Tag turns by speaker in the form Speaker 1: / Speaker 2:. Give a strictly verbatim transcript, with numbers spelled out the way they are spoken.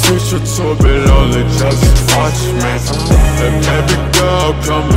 Speaker 1: future to be lonely, just watch me. Hey baby girl, come